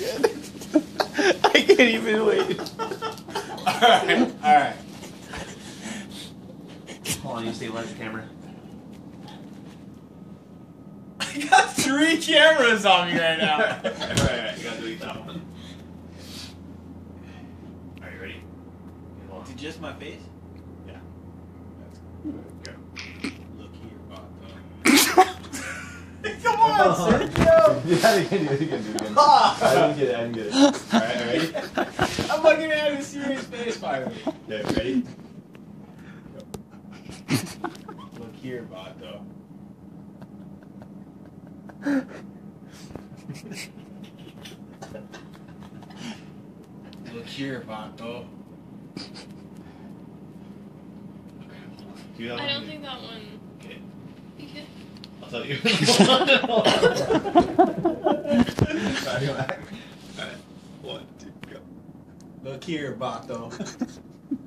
again. I can't even wait. Alright. Hold on, you stabilize the camera. I got 3 cameras on me right now. Alright, you gotta delete that one. Are you ready? To just my face? Yeah. Go. Look here, vato. Come on, Sergio! Yeah, you can do it again, I didn't get it. Alright, ready? I'm looking at a serious face finally. Okay, ready? Look here, vato. Look here, vato. Do that I one don't again. think that one. Okay, Okay. I'll tell you. Alright, 1, 2, go. Look here, vato.